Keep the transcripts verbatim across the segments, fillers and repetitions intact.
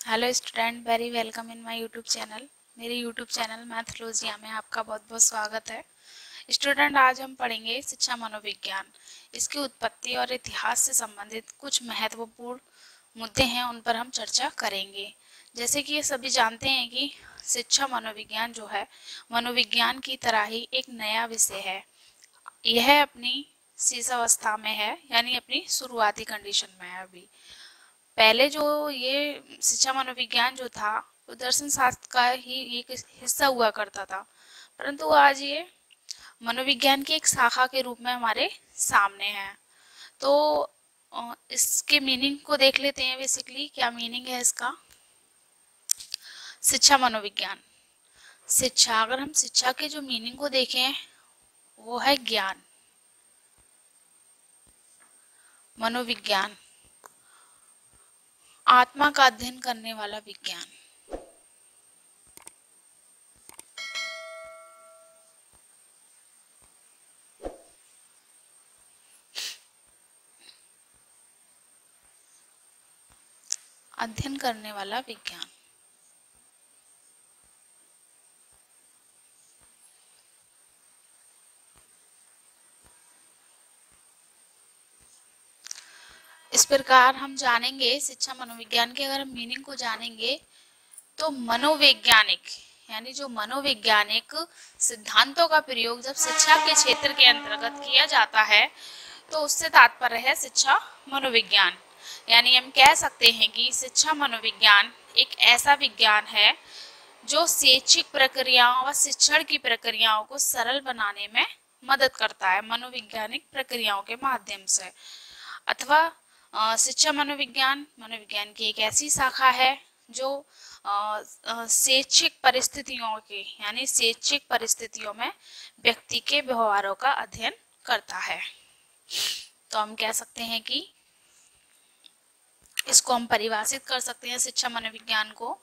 Hello student, very welcome in my YouTube channel. मेरे YouTube channel Mathologia में आपका बहुत बहुत स्वागत है। स्टूडेंट, आज हम पढ़ेंगे शिक्षा मनोविज्ञान। इसकी उत्पत्ति और इतिहास से संबंधित कुछ महत्वपूर्ण मुद्दे हैं, उन पर हम चर्चा करेंगे। जैसे कि ये सभी जानते हैं कि शिक्षा मनोविज्ञान जो है मनोविज्ञान की तरह ही एक नया विषय है। यह अपनी शीर्षावस्था में है, यानी अपनी शुरुआती कंडीशन में है अभी। पहले जो ये शिक्षा मनोविज्ञान जो था वो दर्शन शास्त्र का ही एक हिस्सा हुआ करता था, परंतु आज ये मनोविज्ञान की एक शाखा के रूप में हमारे सामने है। तो अ, इसके मीनिंग को देख लेते हैं। बेसिकली क्या मीनिंग है इसका। शिक्षा मनोविज्ञान, शिक्षा, अगर हम शिक्षा के जो मीनिंग को देखें वो है ज्ञान। मनोविज्ञान, आत्मा का अध्ययन करने वाला विज्ञान। अध्ययन करने वाला विज्ञान। इस प्रकार हम जानेंगे शिक्षा मनोविज्ञान के, अगर हम मीनिंग को जानेंगे तो मनोवैज्ञानिक, यानी जो मनोवैज्ञानिक सिद्धांतों का प्रयोग जब शिक्षा के क्षेत्र के अंतर्गत किया जाता है तो उससे तात्पर्य है शिक्षा मनोविज्ञान। यानी हम कह सकते हैं कि शिक्षा मनोविज्ञान एक ऐसा विज्ञान है जो शैक्षिक प्रक्रियाओं व शिक्षण की प्रक्रियाओं को सरल बनाने में मदद करता है मनोवैज्ञानिक प्रक्रियाओं के माध्यम से। अथवा शिक्षा मनोविज्ञान मनोविज्ञान की एक ऐसी शाखा है जो शैक्षिक परिस्थितियों के, यानी शैक्षिक परिस्थितियों में व्यक्ति के व्यवहारों का अध्ययन करता है। तो हम कह सकते हैं कि इसको हम परिभाषित कर सकते हैं शिक्षा मनोविज्ञान को।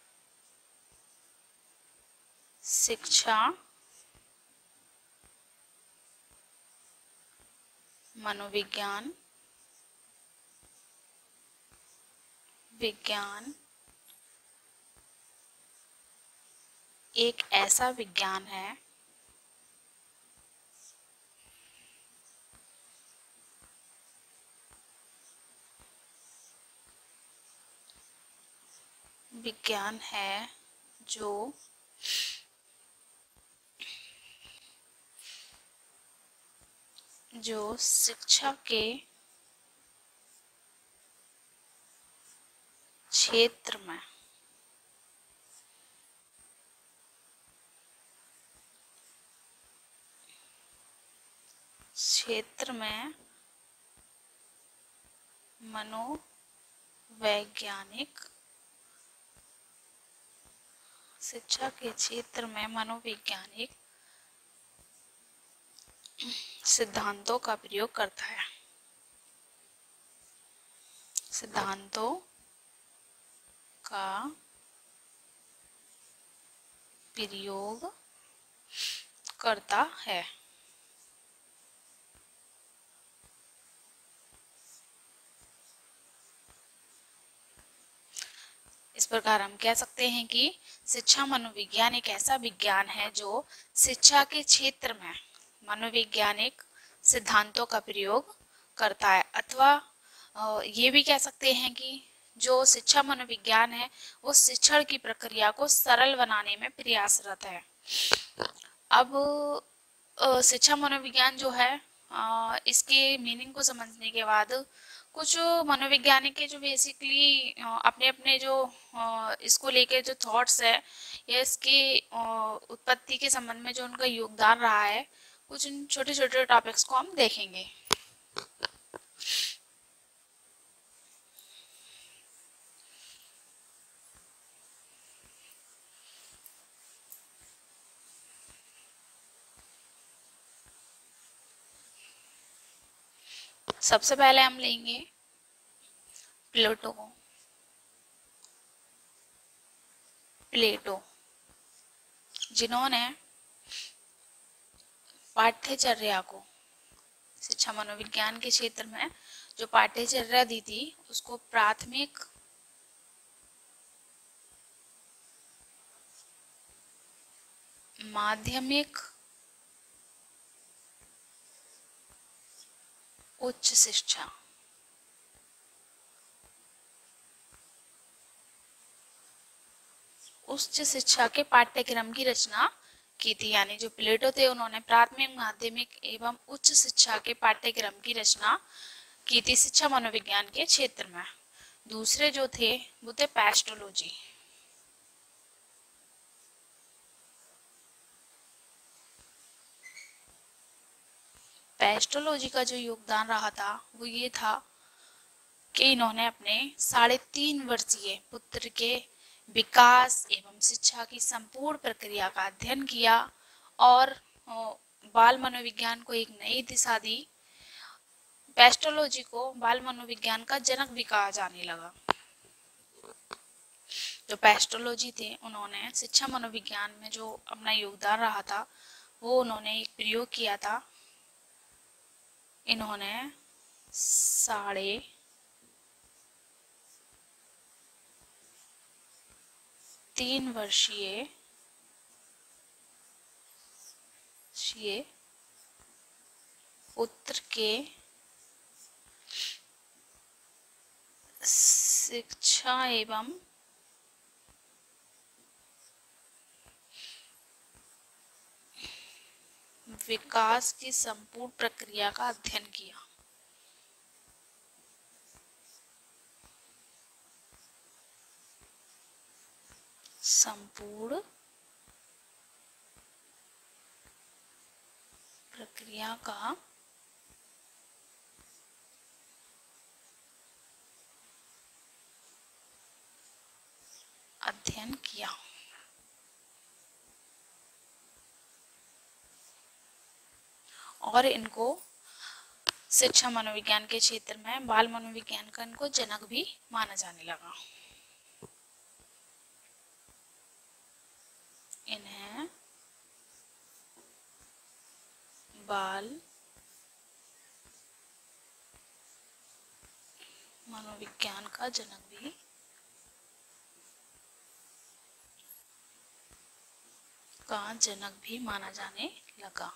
शिक्षा मनोविज्ञान विज्ञान एक ऐसा विज्ञान है विज्ञान है जो जो शिक्षा के क्षेत्र में क्षेत्र में मनोवैज्ञानिक शिक्षा के क्षेत्र में मनोवैज्ञानिक सिद्धांतों का प्रयोग करता है। सिद्धांतों का प्रयोग करता है। इस प्रकार हम कह सकते हैं कि शिक्षा मनोविज्ञान एक ऐसा विज्ञान है जो शिक्षा के क्षेत्र में मनोवैज्ञानिक सिद्धांतों का प्रयोग करता है। अथवा ये भी कह सकते हैं कि जो शिक्षा मनोविज्ञान है वो शिक्षण की प्रक्रिया को सरल बनाने में प्रयासरत है। अब शिक्षा मनोविज्ञान जो है, इसके मीनिंग को समझने के बाद कुछ मनोवैज्ञानिक के जो बेसिकली अपने अपने जो इसको लेके जो थॉट्स है या इसके उत्पत्ति के संबंध में जो उनका योगदान रहा है, कुछ छोटे छोटे टॉपिक्स को हम देखेंगे। सबसे पहले हम लेंगे प्लेटो को। प्लेटो जिन्होंने पाठ्यचर्या को शिक्षा मनोविज्ञान के क्षेत्र में जो पाठ्यचर्या दी थी उसको प्राथमिक माध्यमिक उच्च शिक्षा। उच्च शिक्षा के पाठ्यक्रम की रचना की थी, यानी जो प्लेटो थे उन्होंने प्राथमिक माध्यमिक एवं उच्च शिक्षा के पाठ्यक्रम की रचना की थी शिक्षा मनोविज्ञान के क्षेत्र में। दूसरे जो थे वो थे पेस्टोलॉजी। पेस्टोलॉजी का जो योगदान रहा था वो ये था कि इन्होंने अपने साढ़े तीन वर्षीय पुत्र के विकास एवं शिक्षा की संपूर्ण प्रक्रिया का अध्ययन किया और बाल मनोविज्ञान को एक नई दिशा दी। पेस्टोलॉजी को बाल मनोविज्ञान का जनक भी कहा जाने लगा। जो पेस्टोलॉजी थे उन्होंने शिक्षा मनोविज्ञान में जो अपना योगदान रहा था वो उन्होंने एक प्रयोग किया था। इन्होंने साढ़े तीन वर्षीय पुत्र के शिक्षा एवं विकास की संपूर्ण प्रक्रिया का अध्ययन किया। संपूर्ण प्रक्रिया का अध्ययन किया। और इनको शिक्षा मनोविज्ञान के क्षेत्र में बाल मनोविज्ञान का इनको जनक भी माना जाने लगा। इन्हें बाल मनोविज्ञान का जनक भी का जनक भी माना जाने लगा।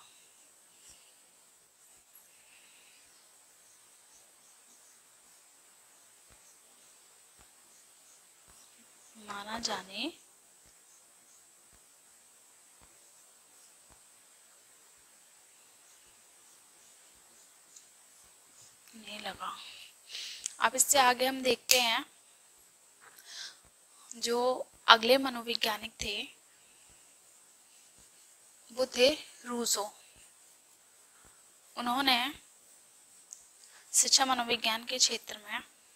माना जाने नहीं लगा। अब इससे आगे हम देखते हैं जो अगले मनोवैज्ञानिक थे वो थे रूसो। उन्होंने शिक्षा मनोविज्ञान के क्षेत्र में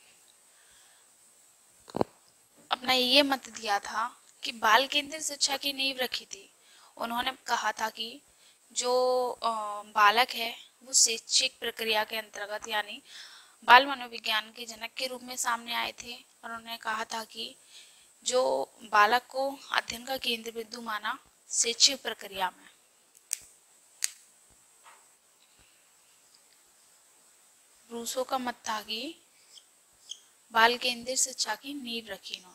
अपना ये मत दिया था कि बाल केंद्रित शिक्षा की नींव रखी थी। उन्होंने कहा था कि जो बालक है वो शैक्षिक प्रक्रिया के अंतर्गत यानी बाल मनोविज्ञान के जनक के रूप में सामने आए थे। और उन्होंने कहा था कि जो बालक को अध्ययन का केंद्र बिंदु माना शैक्षिक प्रक्रिया में। रूसो का मत था कि बाल केंद्रित शिक्षा की नींव रखी इन्होंने।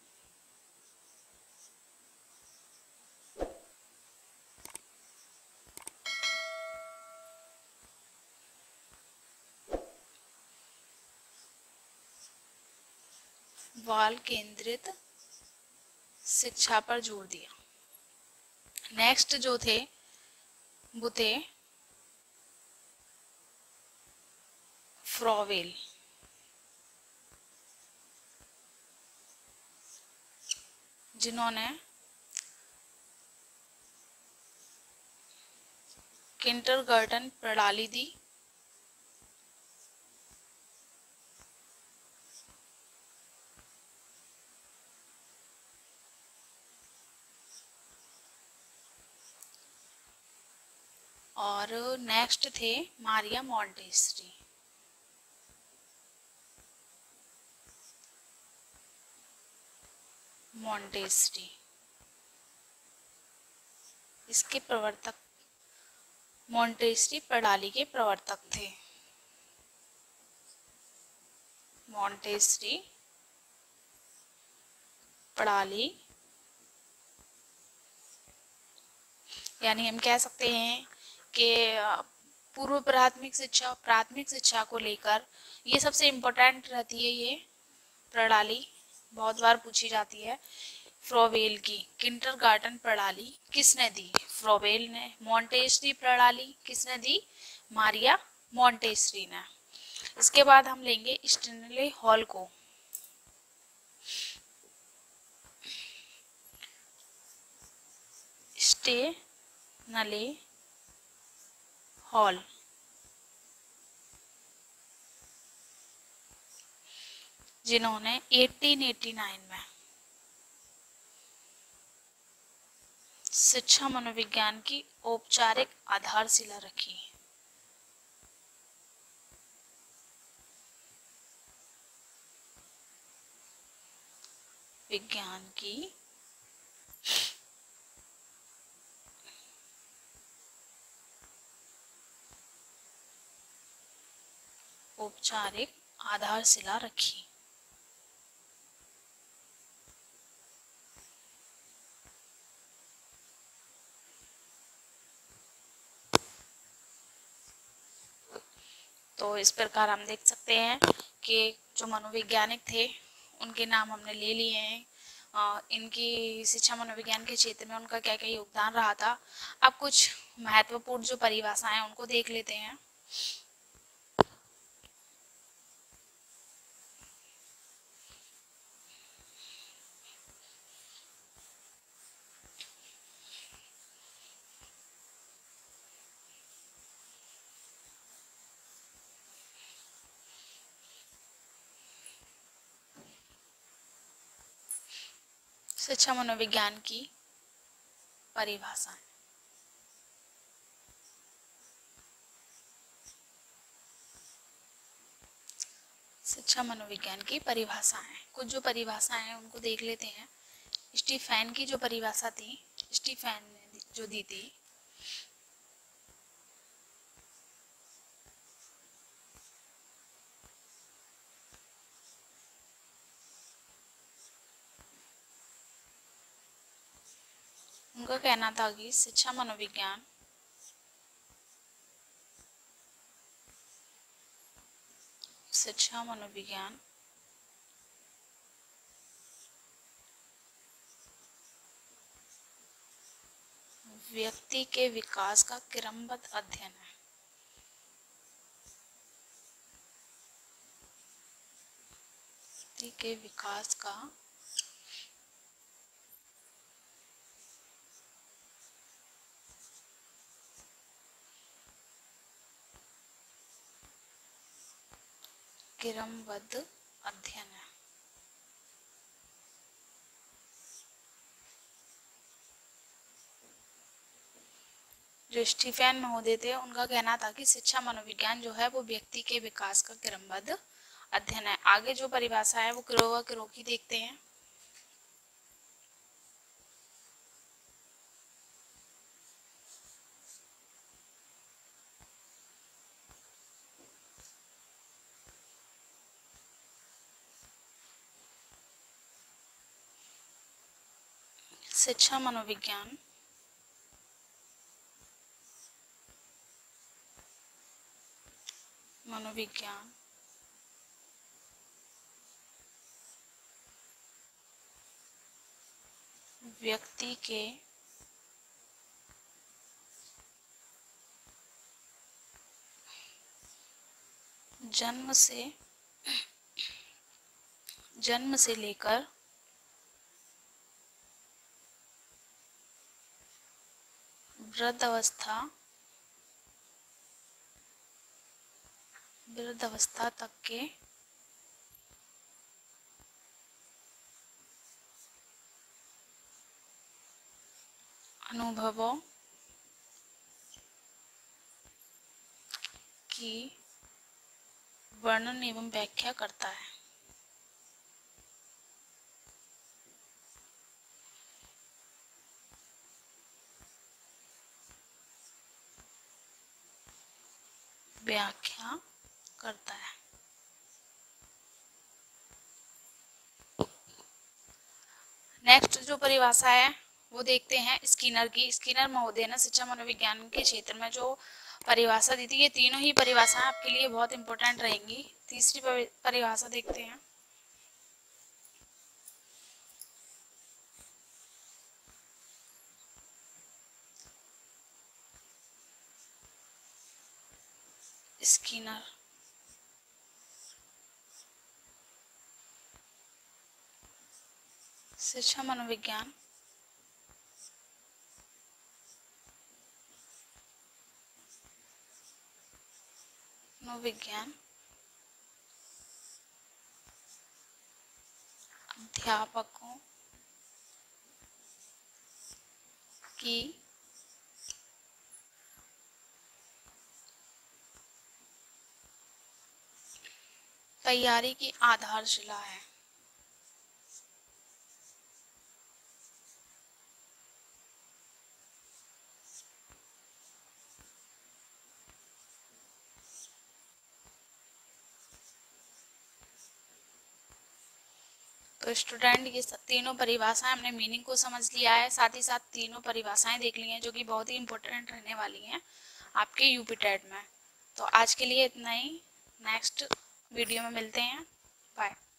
बाल केंद्रित शिक्षा पर जोर दिया। नेक्स्ट जो थे वो थे फ्रॉवेल। जिन्होंने किंडरगार्टन प्रणाली दी। और नेक्स्ट थे मारिया मॉन्टेसरी। मॉन्टेसरी इसके प्रवर्तक मॉन्टेसरी प्रणाली के प्रवर्तक थे। मॉन्टेसरी प्रणाली यानी हम कह सकते हैं कि पूर्व प्राथमिक शिक्षा, प्राथमिक शिक्षा को लेकर ये सबसे इम्पोर्टेंट रहती है। ये प्रणाली बहुत बार पूछी जाती है। फ्रोवेल की किंडरगार्टन प्रणाली किसने दी? फ्रोवेल ने। मॉन्टेसरी प्रणाली किसने दी? मारिया मॉन्टेसरी ने। इसके बाद हम लेंगे स्टेनले हॉल को। स्टेनले हॉल जिन्होंने अठारह सौ नवासी में शिक्षा मनोविज्ञान की औपचारिक आधारशिला रखी। विज्ञान की औपचारिक आधारशिला रखी। तो इस प्रकार हम देख सकते हैं कि जो मनोवैज्ञानिक थे उनके नाम हमने ले लिए हैं। आ, इनकी शिक्षा मनोविज्ञान के क्षेत्र में उनका क्या क्या योगदान रहा था। अब कुछ महत्वपूर्ण जो परिभाषाएं हैं उनको देख लेते हैं। शिक्षा मनोविज्ञान की परिभाषाएं। शिक्षा मनोविज्ञान की परिभाषाएं, कुछ जो परिभाषाएं हैं उनको देख लेते हैं। स्टीफेन की जो परिभाषा थी, स्टीफेन ने जो दी थी, उनका कहना था कि शिक्षा मनोविज्ञान शिक्षा मनोविज्ञान व्यक्ति के विकास का क्रमबद्ध अध्ययन है। व्यक्ति के विकास का क्रमबद्ध अध्ययन है। जो स्टीफेन महोदय थे उनका कहना था कि शिक्षा मनोविज्ञान जो है वो व्यक्ति के विकास का क्रमबद्ध अध्ययन है। आगे जो परिभाषा है वो क्रो व क्रो की देखते हैं। शिक्षा मनोविज्ञान मनोविज्ञान व्यक्ति के जन्म से जन्म से लेकर वृद्धावस्था वृद्धावस्था तक के अनुभवों की वर्णन एवं व्याख्या करता है। व्याख्या करता है। नेक्स्ट जो परिभाषा है वो देखते हैं स्किनर की। स्किनर महोदय ने शिक्षा मनोविज्ञान के क्षेत्र में जो परिभाषा दी थी, ये तीनों ही परिभाषाएं आपके लिए बहुत इंपॉर्टेंट रहेंगी। तीसरी परिभाषा देखते हैं। स्किनर शिक्षा मनोविज्ञान मनोविज्ञान अध्यापकों की तैयारी की आधारशिला है। तो स्टूडेंट ये तीनों परिभाषाएं हमने मीनिंग को समझ लिया है, साथ ही साथ तीनों परिभाषाएं देख ली हैं जो कि बहुत ही इंपॉर्टेंट रहने वाली हैं आपके यूपी टेट में। तो आज के लिए इतना ही, नेक्स्ट वीडियो में मिलते हैं, बाय।